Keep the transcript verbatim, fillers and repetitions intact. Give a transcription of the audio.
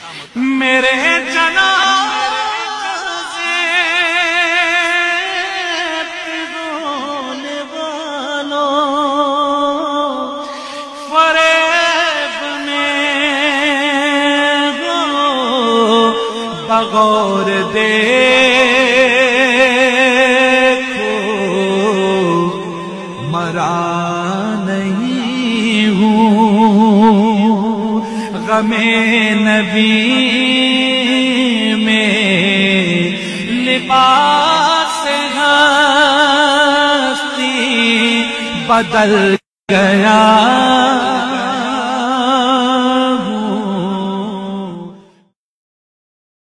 میرے جنازے پہ رونے والوں فریب میں ہو بغور دیکھو مرا نہیں ہوں غم نبی میں لباس ہستی بدل گیا